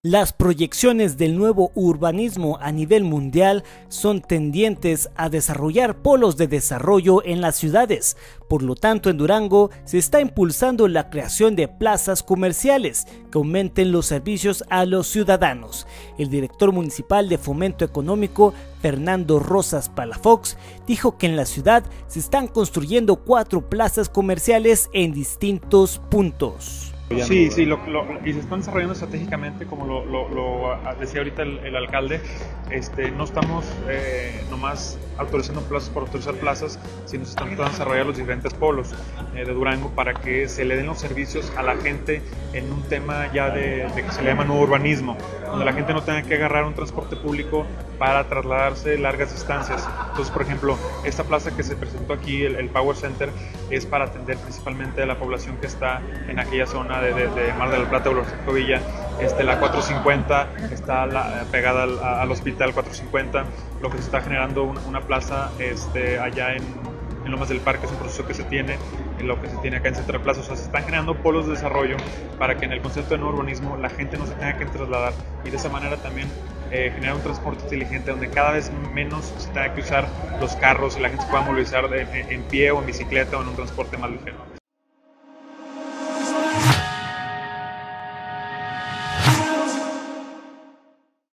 Las proyecciones del nuevo urbanismo a nivel mundial son tendientes a desarrollar polos de desarrollo en las ciudades. Por lo tanto, en Durango se está impulsando la creación de plazas comerciales que aumenten los servicios a los ciudadanos. El director municipal de Fomento Económico, Fernando Rosas Palafox, dijo que en la ciudad se están construyendo 4 plazas comerciales en distintos puntos. Sí, y se están desarrollando estratégicamente, como lo decía ahorita el alcalde. No estamos nomás autorizando plazas por autorizar plazas, sino se están tratando de desarrollar los diferentes polos de Durango para que se le den los servicios a la gente en un tema ya de que se le llama nuevo urbanismo, donde la gente no tenga que agarrar un transporte público para trasladarse largas distancias. Entonces, por ejemplo, esta plaza que se presentó aquí, el Power Center, es para atender principalmente a la población que está en aquella zona de Mar del Plata, Blanco Villa. La 450 está pegada al hospital 450. Lo que se está generando una plaza allá en Lomas del Parque es un proceso que se tiene, lo que se tiene acá en Central Plaza. O sea, se están generando polos de desarrollo para que en el concepto de nuevo urbanismo la gente no se tenga que trasladar, y de esa manera también generar un transporte inteligente donde cada vez menos se tenga que usar los carros y la gente se pueda movilizar en pie o en bicicleta o en un transporte más ligero.